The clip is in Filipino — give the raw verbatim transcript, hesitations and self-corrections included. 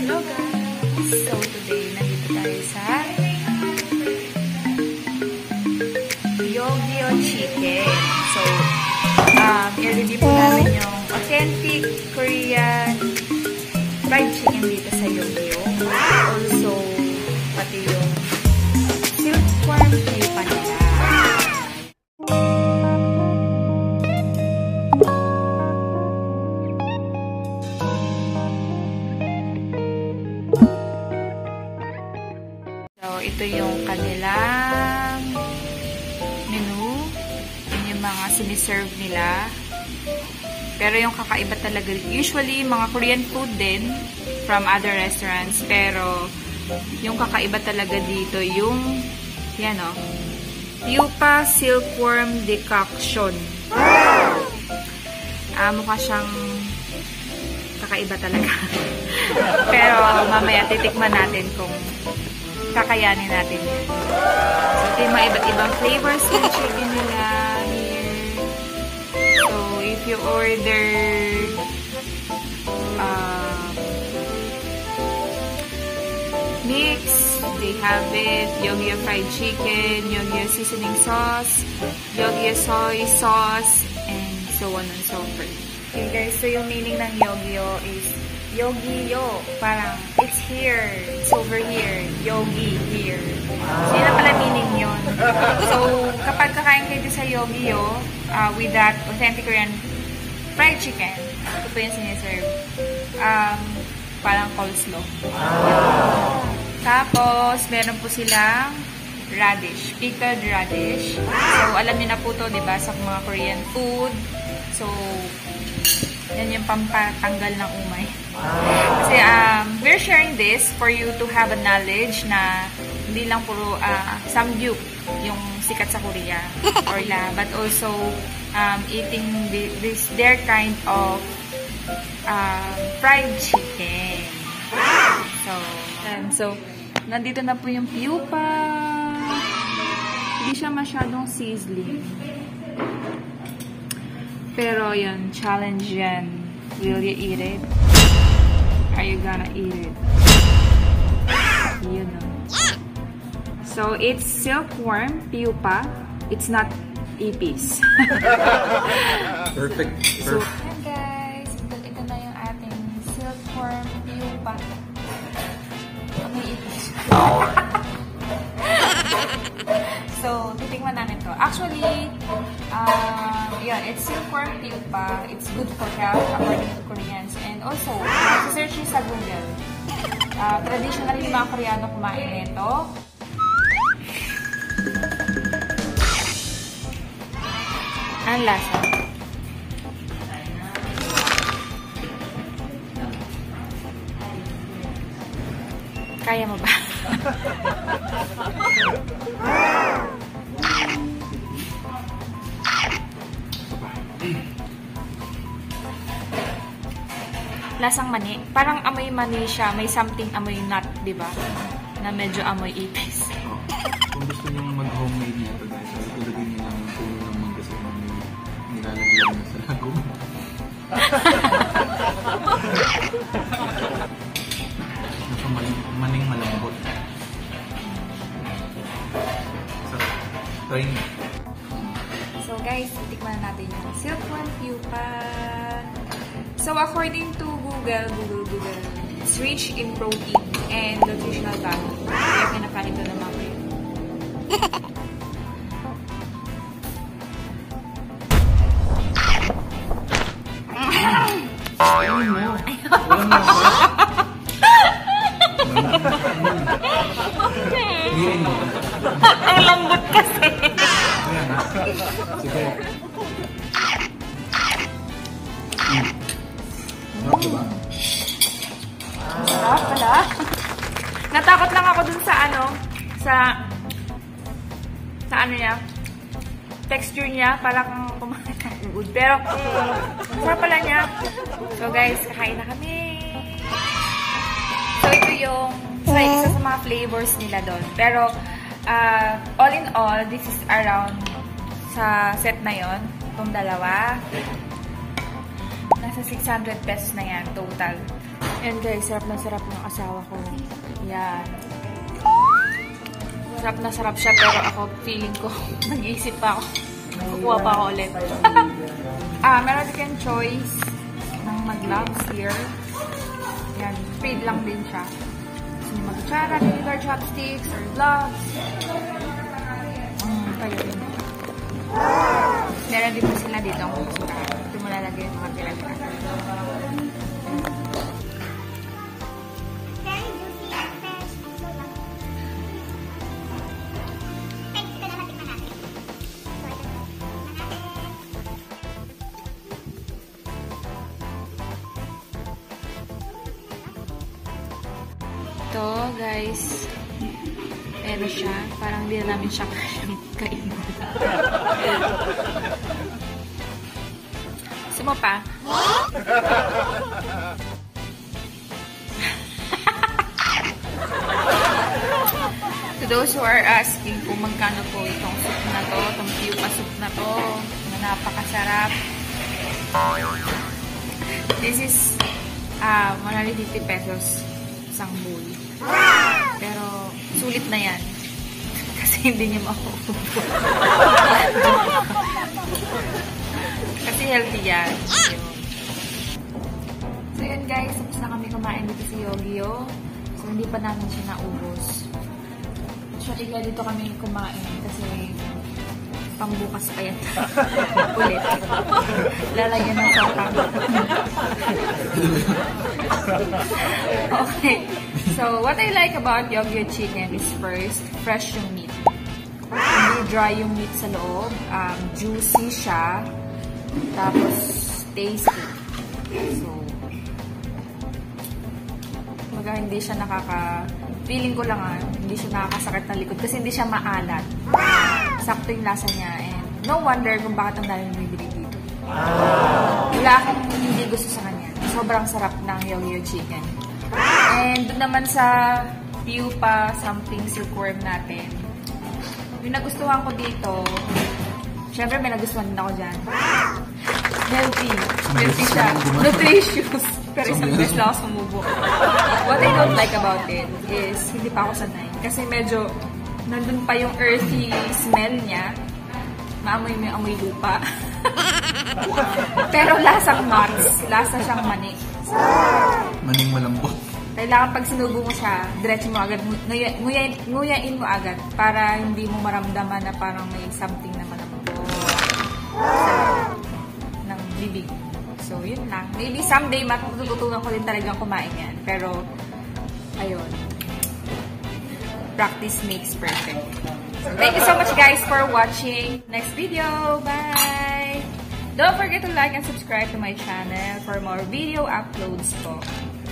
Hello guys! So today, nandito tayo sa Yogyo Chicken. So, um, i-review po namin yung authentic Korean fried chicken dito sa Yogyo. Also, pati yung silkworm pipa nila. Ito yung kanilang menu. Yun yung mga siniserve nila. Pero yung kakaiba talaga, usually mga Korean food din from other restaurants. Pero yung kakaiba talaga dito, yung yan o, Pupa Silkworm Decoction. Ah, mukha siyang kakaiba talaga. Pero mamaya titikman natin kung kakayanin natin yan. So, ito yung mga iba't ibang flavors ng chicken nila here. So, if you order uh, mix, they have it. Yogyo fried chicken, Yogyo seasoning sauce, Yogyo soy sauce, and so on and so forth. Okay guys, so yung meaning ng Yogyo is Yogi-yo. Parang, it's here. It's over here. Yogi, here. So, yun na pala meaning yun. So, kapag kakain kayo sa Yogi-yo, uh, with that authentic Korean fried chicken, ito po yung siniserve. Um, parang coleslaw. Tapos, meron po silang radish. Pickled radish. So, alam niyo na po to, diba, sa mga Korean food. So, yan yung pampatanggal ng umay. Kasi um, we're sharing this for you to have a knowledge na hindi lang puro uh, samgyup yung sikat sa Korea or la, but also um, eating this their kind of uh, fried chicken. So, um, so nandito na po yung pupa. Hindi siya masyadong sizzling. Pero yun, challenge yan. Will you eat it? Are you gonna eat it? You know. So, it's silkworm, pupa. It's not ipis. Perfect. So, hi guys. Ito, ito na yung ating silkworm, pupa. May ipis. So, titingnan namin to. Actually, uh, yeah, it's silkworm pupa. It's good for health according to Koreans. And also, search nyo sa Google. Uh, traditionally, yung mga Koreano kumain nito. Ang lasa. Kaya mo ba? Lasang mani. Parang amoy mani siya. May something amoy nut, di ba? Na medyo amoy ipis. Oh. Kung gusto nyo mag-homemade nito guys, ilagay nyo lang yung tulo ng mangga sa mga nilalagyan na sa lagom. Nasa maning malambot. Sarap. Try nyo. So guys, tikman natin yung silkworm pupa. So according to Google, Google, Google, it's rich in protein and nutritional value. Kaya kinakain ito ng mga kayo. Ayun mo. Walang lasa. Hirin mo. Ang lambot kasi. Ayan ha. Sige. Sarap diba? Sarap pala. Natakot lang ako dun sa ano, sa, sa ano niya, texture niya, parang kumain ng wood. Pero, sarap pala niya. So guys, kakain na kami. So ito yung, sa isa sa mga flavors nila doon. Pero, uh, all in all, this is around sa set na yon, itong dalawa. Nasa six hundred pesos na yan, total. And guys, sarap na sarap ng asawa ko. Yan. Sarap na sarap siya, pero ako, feeling ko, nag-iisip pa ako. Kukuha pa ako ulit. Ah, meron din kayong choice ng mag-gloves here. Yan, paid lang din siya. So, mag-chara, vinegar, chopsticks, or gloves. Um, kayo din. Meron din po sila dito ang kusura. Ito mo lalagay yung mga tira-tira. Ito, guys. Pero siya, parang hindi na namin siya kainin. Gusto mo pa? To those who are asking kung magkano po itong soup na to, itong pupa soup na to, na napakasarap. This is uh, one hundred fifty pesos isang bowl. Pero sulit na yan. Kasi hindi niya makukupo. Kasi healthy yan. So yun guys, tapos na kami kumain dito sa Yogyo. So hindi pa namin siya naubos. Actually, kaya dito kami kumain kasi pambukas pa yan. Ulit. Lalagyan ng sotang. Okay. So, what I like about Yogyo chicken is first, fresh yung meat. Hindi dry yung meat sa loob. Um, juicy siya. Tapos, tasty. So, maga hindi siya nakaka... Feeling ko lang ah, hindi siya nakakasakit na likod kasi hindi siya maalat. Sakto yung lasa niya and no wonder kung bakit ang dami bumibili dito. Wala akong hindi gusto sa kanya. Sobrang sarap ng Yogyo chicken. And doon naman sa pupa something silkworm natin. Yung nagustuhan ko dito, syempre may nagustuhan din ako dyan. Healthy. Healthy siya. Nutritious. Pero isang beses lang ako sumubok. What I don't like about it is, hindi pa ako sanay. Kasi medyo, nandun pa yung earthy smell niya. Maamoy mo yung amoy lupa. Pero lasang Mars. Lasa siyang mani. Maning malambot. Kailangan pag sinubo mo siya, diretso mo agad, nguya, nguyain, nguyain mo agad para hindi mo maramdaman na parang may something na malambot ng bibig. So, yun lang. Maybe someday matututunan ko din talagang kumain yan. Pero, ayun. Practice makes perfect. So, thank you so much guys for watching. Next video. Bye! Don't forget to like and subscribe to my channel for more video uploads po.